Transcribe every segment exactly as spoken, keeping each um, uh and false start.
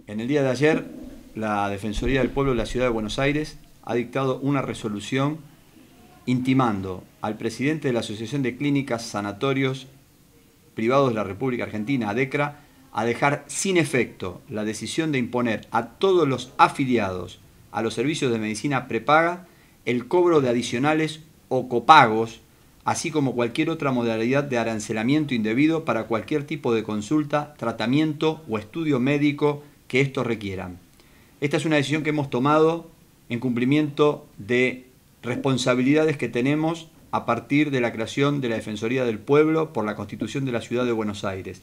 En el día de ayer, la Defensoría del Pueblo de la Ciudad de Buenos Aires ha dictado una resolución intimando al presidente de la Asociación de Clínicas, Sanatorios Privados de la República Argentina, ADECRA, a dejar sin efecto la decisión de imponer a todos los afiliados a los servicios de medicina prepaga el cobro de adicionales o copagos, así como cualquier otra modalidad de arancelamiento indebido para cualquier tipo de consulta, tratamiento o estudio médico que estos requieran. Esta es una decisión que hemos tomado en cumplimiento de responsabilidades que tenemos a partir de la creación de la Defensoría del Pueblo por la Constitución de la Ciudad de Buenos Aires.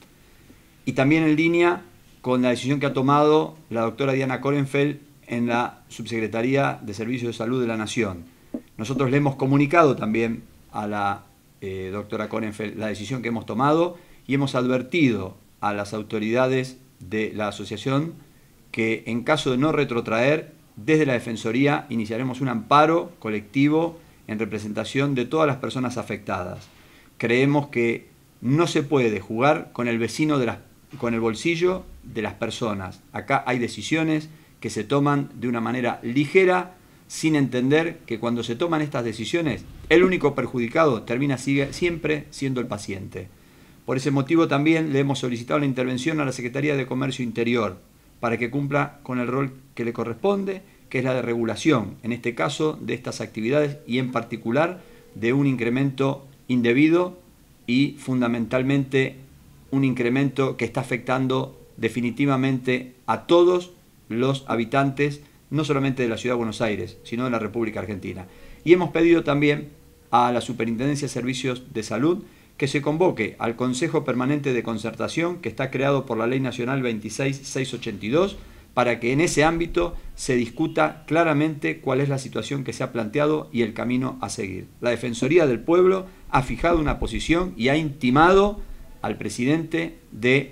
Y también en línea con la decisión que ha tomado la doctora Diana Korenfeld en la Subsecretaría de Servicios de Salud de la Nación. Nosotros le hemos comunicado también a la eh, doctora Korenfeld la decisión que hemos tomado y hemos advertido a las autoridades de la asociación que en caso de no retrotraer, desde la Defensoría iniciaremos un amparo colectivo en representación de todas las personas afectadas. Creemos que no se puede jugar con el vecino de las, con el bolsillo de las personas. Acá hay decisiones que se toman de una manera ligera, sin entender que cuando se toman estas decisiones, el único perjudicado termina sigue, siempre siendo el paciente. Por ese motivo también le hemos solicitado la intervención a la Secretaría de Comercio Interior para que cumpla con el rol que le corresponde, que es la de regulación, en este caso, de estas actividades y en particular de un incremento indebido y fundamentalmente un incremento que está afectando definitivamente a todos los habitantes, no solamente de la Ciudad de Buenos Aires, sino de la República Argentina. Y hemos pedido también a la Superintendencia de Servicios de Salud que se convoque al Consejo Permanente de Concertación, que está creado por la Ley Nacional veintiséis mil seiscientos ochenta y dos, para que en ese ámbito se discuta claramente cuál es la situación que se ha planteado y el camino a seguir. La Defensoría del Pueblo ha fijado una posición y ha intimado al presidente de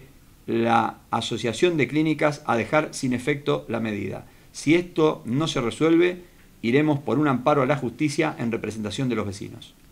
la Asociación de Clínicas a dejar sin efecto la medida. Si esto no se resuelve, iremos por un amparo a la justicia en representación de los vecinos.